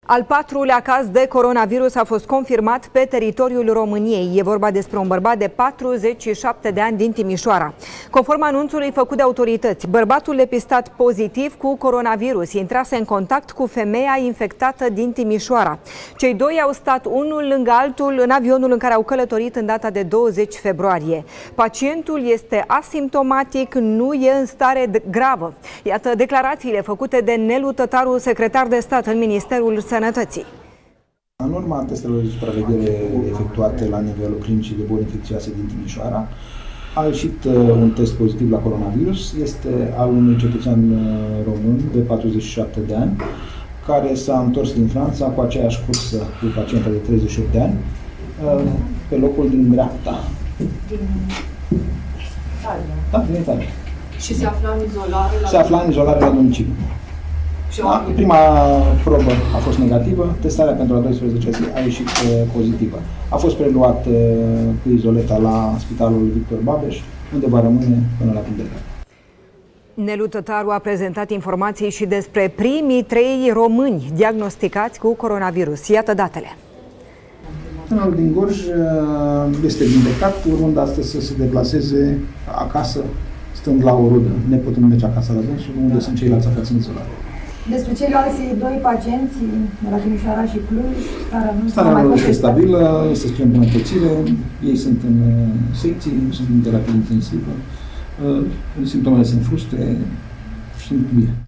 Al patrulea caz de coronavirus a fost confirmat pe teritoriul României. E vorba despre un bărbat de 47 de ani din Timișoara. Conform anunțului făcut de autorități, bărbatul depistat pozitiv cu coronavirus intrase în contact cu femeia infectată din Timișoara. Cei doi au stat unul lângă altul în avionul în care au călătorit în data de 20 februarie. Pacientul este asimptomatic, nu e în stare gravă. Iată declarațiile făcute de Nelu Tătaru, secretar de stat în Ministerul Sănătății. În urma testelor de supraveghere efectuate la nivelul clinicii de boli infecțioase din Timișoara, a ieșit un test pozitiv la coronavirus. Este al unui cetățean român de 47 de ani, care s-a întors din Franța cu aceeași cursă cu pacienta de 38 de ani, pe locul din dreapta. Din Italia. Da, din Italia. Și se afla în izolare la... Se afla în izolare la domiciliu. Prima probă a fost negativă, testarea pentru a 12 zi a ieșit pozitivă. A fost preluat cu izoleta la Spitalul Victor Babeș, unde va rămâne până la vindecare. Nelu Tătaru a prezentat informații și despre primii 3 români diagnosticați cu coronavirus. Iată datele. Tânărul din Gorj este vindecat, urmând astăzi să se deplaseze acasă, stând la o rudă, neputând merge acasă la dânsul, unde sunt ceilalți aflați în izolare. Despre ceilalți 2 pacienți de la Timișoara și Cluj, starea lor este stabilă, este spre îmbunătățire, ei sunt în secții, sunt în terapie intensivă, simptomele sunt fruste, sunt bine.